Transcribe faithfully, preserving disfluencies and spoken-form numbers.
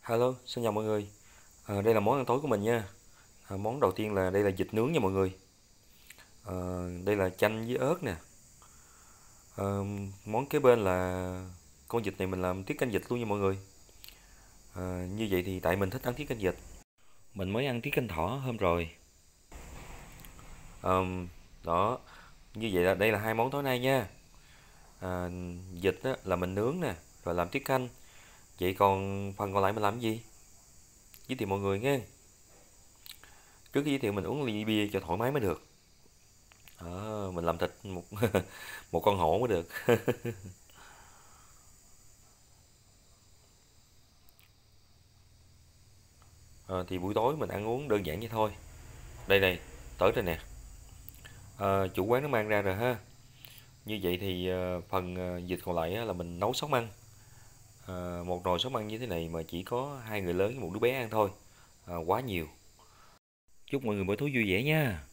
Hello, xin chào mọi người. À, đây là món ăn tối của mình nha. À, món đầu tiên là đây là vịt nướng nha mọi người. À, đây là chanh với ớt nè. À, món kế bên là con vịt này mình làm tiết canh vịt luôn nha mọi người. À, như vậy thì tại mình thích ăn tiết canh vịt. Mình mới ăn tiết canh thỏ hôm rồi. À, đó, như vậy là đây là hai món tối nay nha. À, vịt á, là mình nướng nè, rồi làm tiết canh. Vậy còn phần còn lại mình làm cái gì? Giới thiệu mọi người nghe. Trước khi giới thiệu mình uống ly bia cho thoải mái mới được. Đó, mình làm thịt một một con hổ mới được. Ờ, thì buổi tối mình ăn uống đơn giản vậy thôi. Đây này, tới rồi nè. Ờ, chủ quán nó mang ra rồi ha. Như vậy thì ờ, phần ờ, vịt còn lại á, là mình nấu sống ăn. Ờ, một nồi sống ăn như thế này mà chỉ có hai người lớn với một đứa bé ăn thôi. Ờ, quá nhiều. Chúc mọi người bữa tối vui vẻ nha.